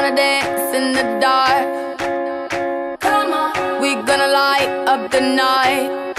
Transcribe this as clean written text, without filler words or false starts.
gonna dance in the dark. Come on, we gonna light up the night.